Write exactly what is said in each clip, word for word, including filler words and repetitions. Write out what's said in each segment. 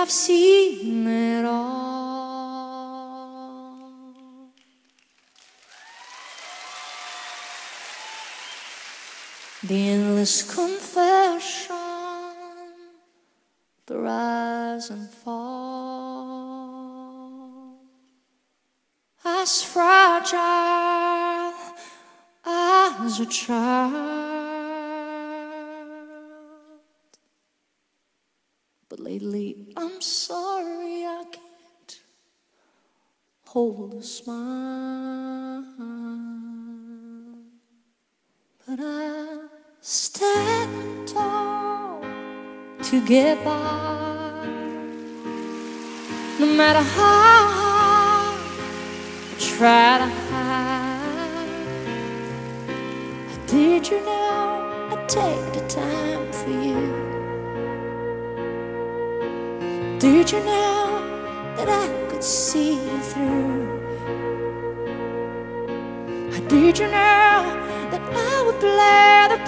I've seen it all. The endless confession, the rise and fall, as fragile as a child. But lately I'm sorry I can't hold a smile, but I stand tall to get by. No matter how I try to hide, did you know I take the time for you? Did you know that I could see you through? Did you know that I would play the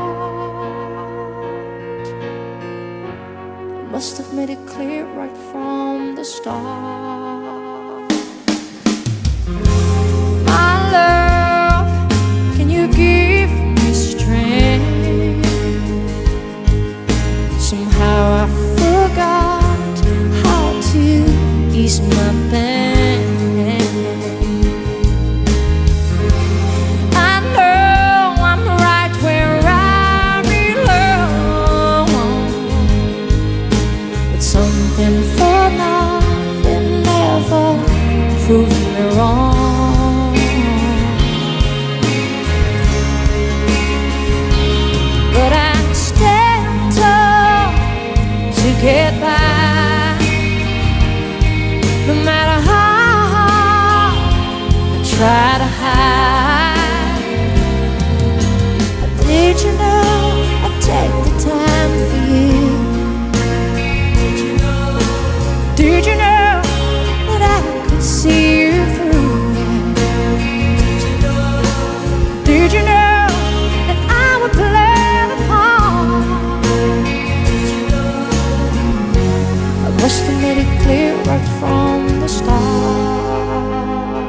part? I must have made it clear right from the start. My love, can you give me strength? Somehow I forgot how to ease my pain. Something for nothing never proved me wrong. But I stand tall to get by. No matter how I try to hide, did you know I take the time for you? Did you know that I could see you through? Did you know, did you know that I would play the part? Did you know, I must have made it clear right from the start.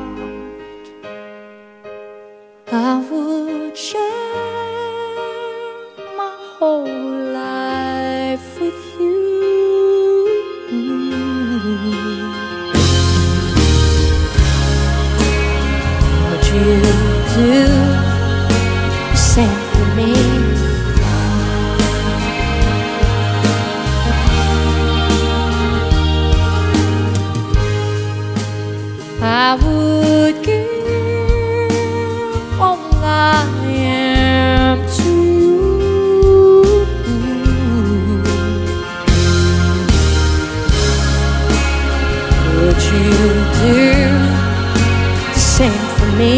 I would share my whole life with you. Would you do the same for me? I would give all I am to you. Would you do the same for me?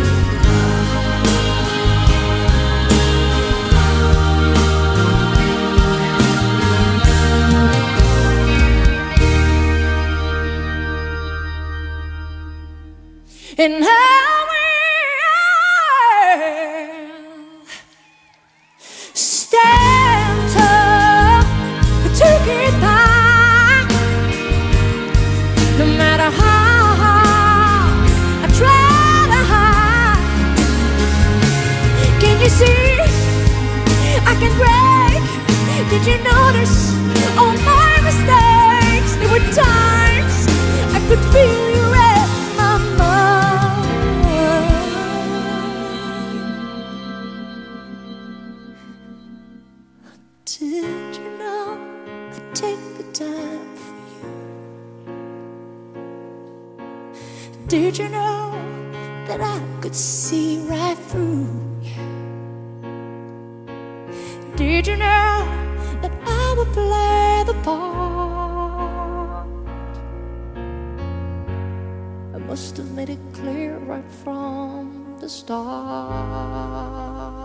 And I will stand tall to get by. No matter how I try to hide, can you see I can break? Did you notice all my mistakes? There were times I could feel you in my mind. Did you know I take the time for you? Did you know that I could see right through you? Did you know that I would play the part? I must have made it clear right from the start.